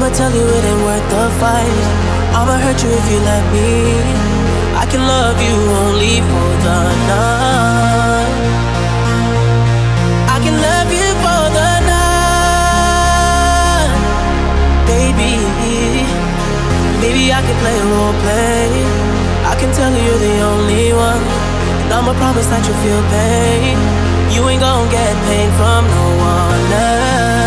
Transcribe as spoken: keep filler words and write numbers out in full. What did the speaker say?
I'ma tell you it ain't worth the fight. I'ma hurt you if you let me. I can love you only for the night. I can love you for the night. Baby, baby I can play a role play. I can tell you you're the only one, and I'ma promise that you'll feel pain. You ain't gon' get pain from no one else.